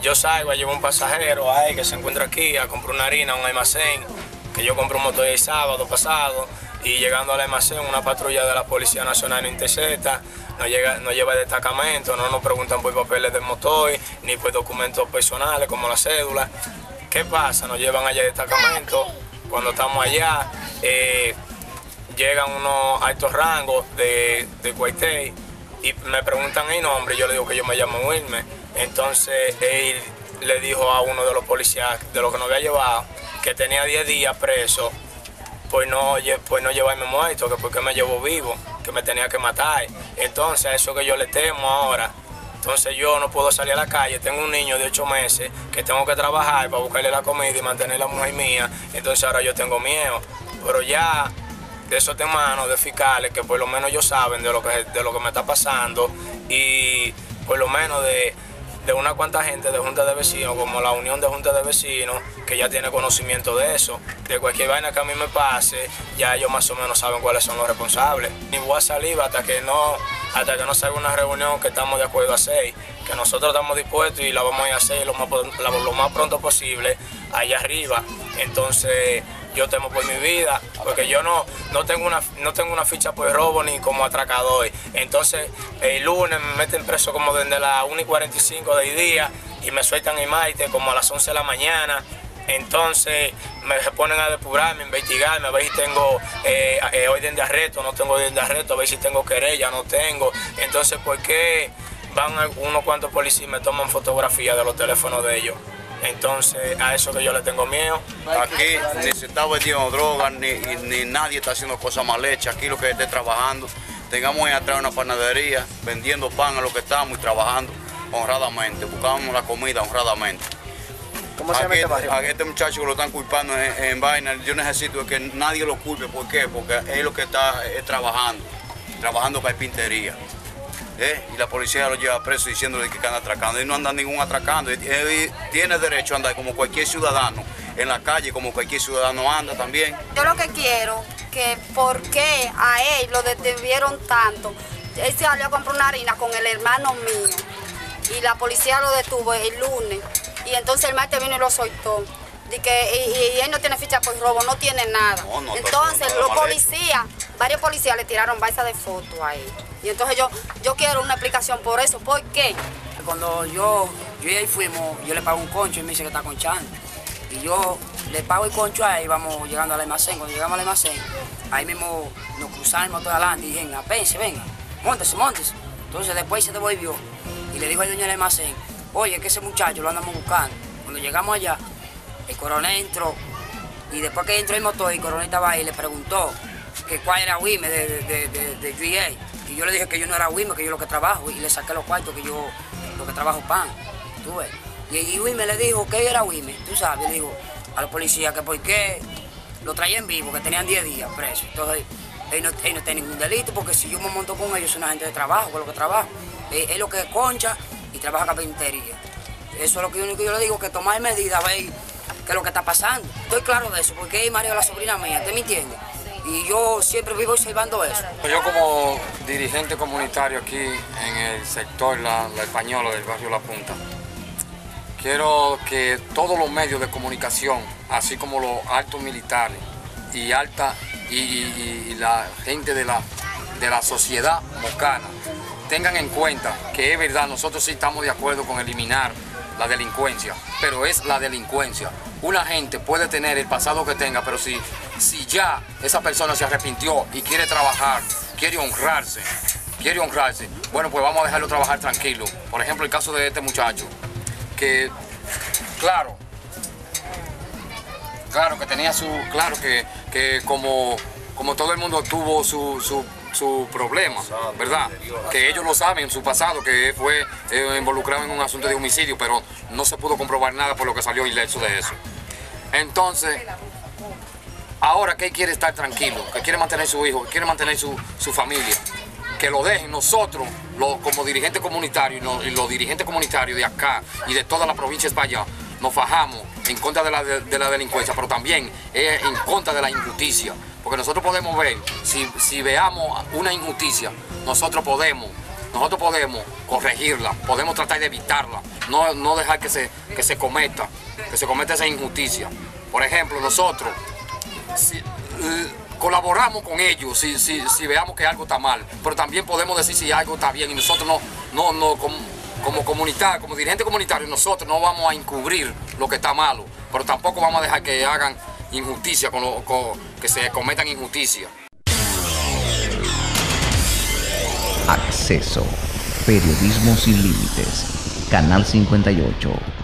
yo salgo, llevo un pasajero ahí que se encuentra aquí a comprar una harina a un almacén, que yo compré un motor el sábado pasado, y llegando al almacén una patrulla de la Policía Nacional nos intercepta, nos lleva el destacamento, no nos preguntan por papeles del motor, ni por documentos personales como la cédula. ¿Qué pasa? Nos llevan allá al destacamento, cuando estamos allá, llegan unos altos rangos de Cuartel y me preguntan el nombre, y yo le digo que yo me llamo Wilmer. Entonces él le dijo a uno de los policías de los que nos había llevado que tenía 10 días preso por no llevarme muerto, que porque me llevó vivo, que me tenía que matar. Entonces a eso que yo le temo ahora. Entonces yo no puedo salir a la calle, tengo un niño de 8 meses que tengo que trabajar para buscarle la comida y mantener a la mujer mía. Entonces ahora yo tengo miedo, pero ya de esos temas de fiscales que por lo menos ellos saben de lo que me está pasando, y por lo menos de una cuanta gente de junta de vecinos, como la Unión de Juntas de Vecinos, que ya tiene conocimiento de eso. De cualquier vaina que a mí me pase, ya ellos más o menos saben cuáles son los responsables. Ni voy a salir hasta que no salga una reunión que estamos de acuerdo a hacer, que nosotros estamos dispuestos y la vamos a hacer lo más pronto posible allá arriba. Entonces yo temo por mi vida, porque yo no tengo una ficha por robo ni como atracador. Entonces el lunes me meten preso como desde las 1:45 del día y me sueltan el martes como a las 11 de la mañana. Entonces me ponen a depurarme, a investigarme, a ver si tengo orden de arresto, no tengo orden de arresto, a ver si tengo querella, no tengo. Entonces, ¿por qué van unos cuantos policías y me toman fotografías de los teléfonos de ellos? Entonces, a eso que yo le tengo miedo. Aquí ni se está vendiendo drogas, ni nadie está haciendo cosas mal hechas. Aquí lo que esté trabajando, tengamos ahí atrás una panadería, vendiendo pan a lo que estamos y trabajando honradamente, buscamos la comida honradamente. ¿Cómo se llama este barrio? A este muchacho que lo están culpando en vaina, yo necesito que nadie lo culpe. ¿Por qué? Porque es lo que está trabajando carpintería. Y la policía lo lleva preso diciéndole que anda atracando. Él no anda ningún atracando. Él tiene derecho a andar como cualquier ciudadano en la calle, como cualquier ciudadano anda también. Yo lo que quiero, que por qué a él lo detuvieron tanto. Él salió a comprar una harina con el hermano mío y la policía lo detuvo el lunes. Y entonces el martes vino y lo soltó. Y él no tiene ficha por robo, no tiene nada. Entonces los policías, varios policías le tiraron balsa de fotos a él. Y entonces yo quiero una explicación por eso. ¿Por qué? Cuando yo y él fuimos, yo le pago un concho y me dice que está conchando. Y yo le pago el concho a él, vamos llegando al almacén. Cuando llegamos al almacén, ahí mismo nos cruzamos todo adelante y dijeron, apense, venga, móntese. Entonces después se devolvió y le dijo al dueño del almacén, oye, que ese muchacho lo andamos buscando. Cuando llegamos allá, el coronel entró y después que entró el motor, el coronel estaba ahí y le preguntó que cuál era Wilmer de GA. Y yo le dije que yo no era Wilmer, que yo lo que trabajo, y le saqué los cuartos que yo lo que trabajo pan, tú ves. Y Wilmer le dijo que era Wilmer, tú sabes, le dijo a los policías que por qué lo traían vivo, que tenían 10 días presos. Entonces él no tiene ningún delito, porque si yo me monto con ellos, es una gente de trabajo, con lo que trabajo. Es lo que es concha y trabaja carpintería. Eso es lo que yo le digo, que tomar medidas, ver qué es lo que está pasando. Estoy claro de eso, porque es Mario, la sobrina mía, ¿usted me entiende? Y yo siempre vivo observando eso. Yo como dirigente comunitario aquí en el sector La Española del barrio La Punta, quiero que todos los medios de comunicación, así como los altos militares y la gente de la sociedad mocana, tengan en cuenta que es verdad, nosotros sí estamos de acuerdo con eliminar la delincuencia, pero es la delincuencia. Una gente puede tener el pasado que tenga, pero si ya esa persona se arrepintió y quiere trabajar, quiere honrarse, bueno, pues vamos a dejarlo trabajar tranquilo. Por ejemplo, el caso de este muchacho, que claro que tenía que como todo el mundo tuvo su problema, ¿verdad? Que ellos lo saben en su pasado, que fue involucrado en un asunto de homicidio, pero no se pudo comprobar nada por lo que salió ileso de eso. Entonces, ahora que él quiere estar tranquilo, que quiere mantener su hijo, que quiere mantener su familia, que lo dejen. Nosotros, como dirigentes comunitarios y los dirigentes comunitarios de acá y de todas las provincias para allá, nos fajamos en contra de la delincuencia, pero también en contra de la injusticia. Porque nosotros podemos ver, si veamos una injusticia, nosotros podemos nosotros podemos corregirla, podemos tratar de evitarla, no dejar que se cometa esa injusticia. Por ejemplo, nosotros colaboramos con ellos si veamos que algo está mal, pero también podemos decir si algo está bien, y nosotros como comunidad, como dirigente comunitario, nosotros no vamos a encubrir lo que está malo, pero tampoco vamos a dejar que hagan injusticia, que se cometan injusticias. Acceso. Periodismo sin límites. Canal 58.